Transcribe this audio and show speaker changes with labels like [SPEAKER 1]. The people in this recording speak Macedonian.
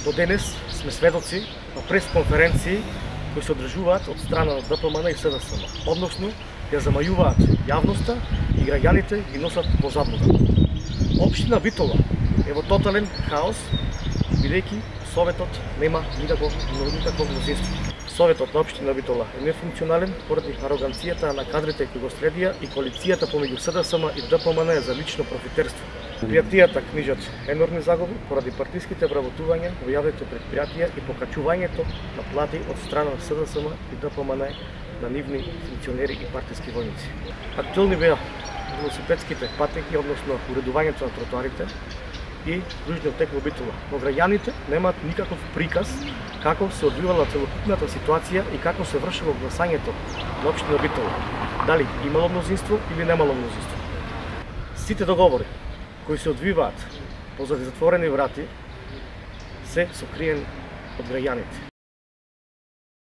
[SPEAKER 1] До денес сме сведоци на пресконференции кои се одржуваат од страна на ДПМН и СДСМ, односно ја замајуваат јавноста и граѓаните ги носат во заблуда. Општина Битола е во тотален хаос, бидејќи Советот нема никакво мнозинство. Советот на општина Битола е нефункционален поради ароганцијата на кадрите кои го следија и коалицијата помеѓу СДСМ и ДПМН за лично профитерство. Предпријатијата книжат енормни загуби поради партиските вработувања во јавните предпријатија и покачувањето на плати од страна на СДСМ и ДПМН на нивни функционери и партиски војници. Актуелни беа велосипедските патеки, односно уредувањето на тротоарите и кружниот тек во Битола. Но граѓаните немаат никаков приказ како се одвивала целокупната ситуација и како се вршело гласањето на општина Битола. Дали имало мнозинство или немало мнозинство. Сите договори кои се одвиваат позади затворени врати се сокриени од граѓаните.